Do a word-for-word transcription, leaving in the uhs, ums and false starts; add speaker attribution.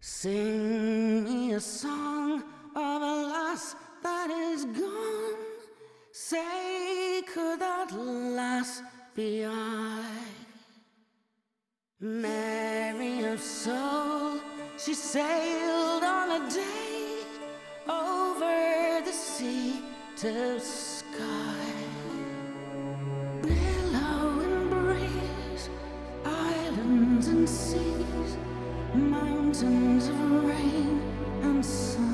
Speaker 1: Sing me a song of a lass that is gone. Say, could that lass be I? Mary of soul, she sailed on a day over the sea to sky. Billow and breeze, islands and seas, mountains of rain and sun.